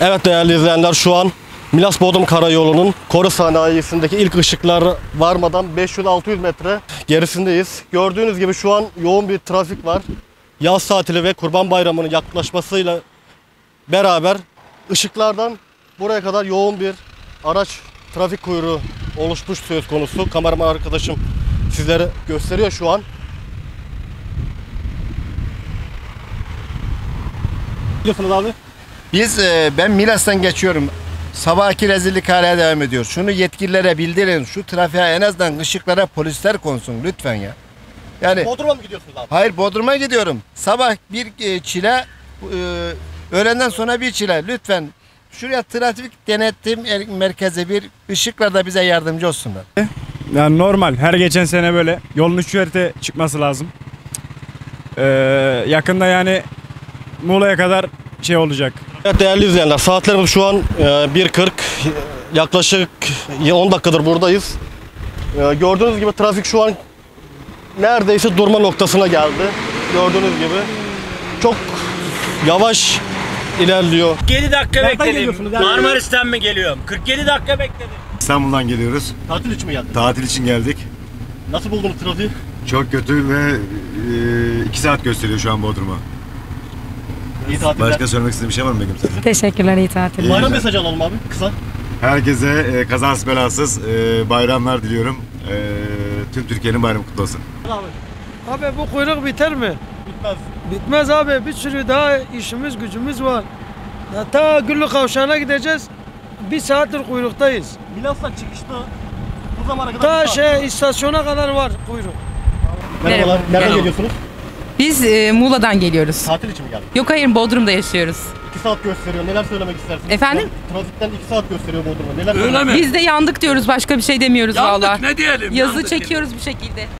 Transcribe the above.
Evet değerli izleyenler, şu an Milas-Bodrum Karayolu'nun Koru Sanayisi'ndeki ilk ışıklar varmadan 500-600 metre gerisindeyiz. Gördüğünüz gibi şu an yoğun bir trafik var. Yaz tatili ve Kurban Bayramı'nın yaklaşmasıyla beraber ışıklardan buraya kadar yoğun bir araç trafik kuyruğu oluşmuş söz konusu. Kameraman arkadaşım sizlere gösteriyor şu an. Biliyorsunuz abi. Ben Milas'tan geçiyorum. Sabahki rezillik hala devam ediyor. Şunu yetkililere bildirin. Şu trafiğe en azından ışıklara polisler konsun lütfen ya. Yani Bodrum'a mı gidiyorsunuz abi? hayır, Bodrum'a gidiyorum. Sabah bir çile, öğlenden sonra bir çile. Lütfen şuraya trafik denetim merkezi bir ışıkla da bize yardımcı olsunlar. Yani normal. Her geçen sene böyle yolun 3 şerite çıkması lazım. Yakında yani Muğla'ya kadar şey olacak. Evet değerli izleyenler, saatlerimiz şu an 1:40, yaklaşık 10 dakikadır buradayız. Gördüğünüz gibi trafik şu an neredeyse durma noktasına geldi. Gördüğünüz gibi çok yavaş ilerliyor. 47 dakika Nereden bekledim. geliyorsunuz yani? Marmaris'ten mi geliyorum? 47 dakika bekledim. İstanbul'dan geliyoruz. Tatil için mi geldin? Tatil için geldik. Nasıl buldunuz trafiği? Çok kötü ve 2 saat gösteriyor şu an Bodrum'a. İyi tatiller. Başka söylemek istediğin bir şey var mı Begüm senin? Teşekkürler, iyi tatiller. Bayram mesajı alalım abi, kısa. Herkese kazasız belasız bayramlar diliyorum. Tüm Türkiye'nin bayramı kutlu olsun. Abi bu kuyruk biter mi? Bitmez. Bitmez abi. Bir sürü daha işimiz gücümüz var. Ya ta Güllü Kavşağı'na gideceğiz. 1 saattir kuyruktayız. Milas'tan çıkışta bu zamana kadar Ta istasyona kadar var kuyruk. Merhabalar, Merhaba. nereden Merhaba. geliyorsunuz? Biz Muğla'dan geliyoruz. Tatil için mi geldin? Yok hayır, Bodrum'da yaşıyoruz. 2 saat gösteriyor, neler söylemek istersiniz? Efendim? Trafikten 2 saat gösteriyor Bodrum'a, neler söylemek Biz de yandık diyoruz, başka bir şey demiyoruz vallahi. Ne diyelim? Yazı çekiyoruz bir şekilde.